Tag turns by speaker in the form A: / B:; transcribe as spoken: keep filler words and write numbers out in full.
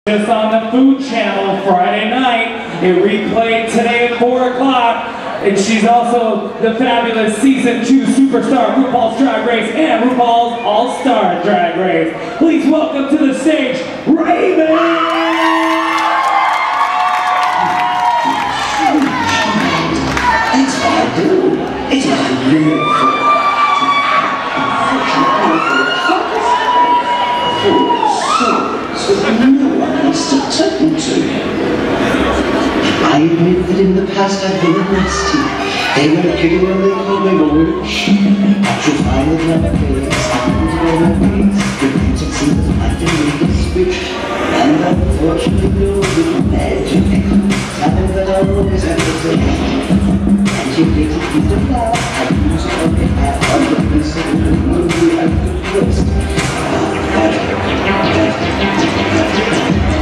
A: This on the Food Channel Friday night. It replayed today at four o'clock. And she's also the fabulous Season two superstar RuPaul's Drag Race and RuPaul's All-Star Drag Race. Please welcome to the stage, Raven!
B: It's what I do. It is beautiful. So no one wants to turn to. I admit that in the past I've been nasty. They weren't kidding when they called me a witch. I should find it nowadays. I'm going to face the beauty seems like the biggest switch. And unfortunately, no little magic. Time that I always have to say. And you get a piece of love. I use it on behalf of the person who movie I could trust.